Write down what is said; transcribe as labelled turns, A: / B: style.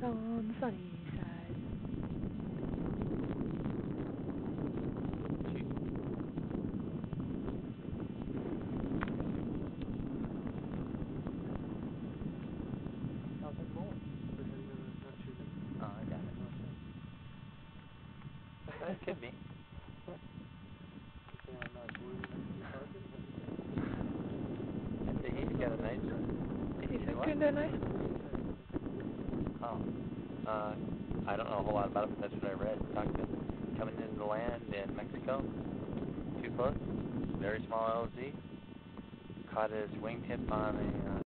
A: on the sunny side.
B: Nothing more.
C: Oh, I got it. That could be. I think he's got a nice one.
A: He's kinda nice.
C: Oh. I don't know a whole lot about it, but that's what I read. Talked to coming into the land in Mexico. Too close. Very small LZ. Caught his wingtip on a